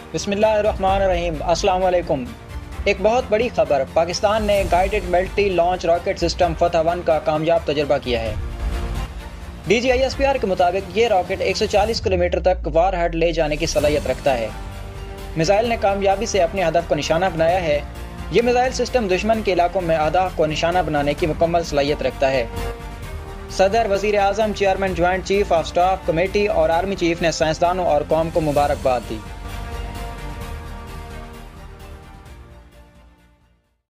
बिस्मिल्लाहिर्रहमानिर्रहीम, अस्सलाम वालेकुम। एक बहुत बड़ी खबर, पाकिस्तान ने guided multi launch rocket system Fatah 1 का कामयाब तजुर्बा किया है। DGISPR के मुताबिक ये रॉकेट 140 किलोमीटर तक वारहेड ले जाने की सलाहियत रखता है। मिसाइल ने कामयाबी से अपने हदफ को निशाना बनाया है। ये मिसाइल सिस्टम दुश्मन के इलाकों में अहदाफ को निशाना बनाने की मुकम्मल सलाहियत रखता है। सदर, वज़ीर आज़म, chairman, joint chief of staff committee और आर्मी चीफ ने साइंसदानों और कौम को मुबारकबाद दी।